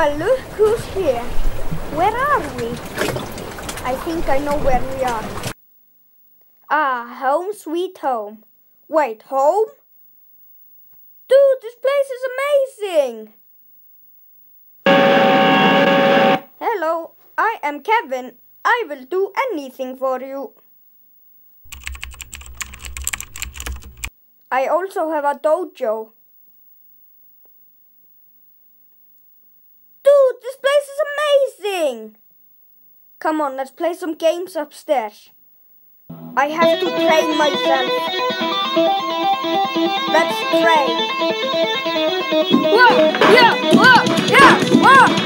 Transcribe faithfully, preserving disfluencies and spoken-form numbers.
Well, look who's here. Where are we? I think I know where we are. Ah, home sweet home. Wait, home? Dude, this place is amazing! Hello, I am Kevin. I will do anything for you. I also have a dojo. Dude, this place is amazing! Come on, let's play some games upstairs. I have to train myself. Let's train. Whoa, yeah, whoa, yeah, whoa.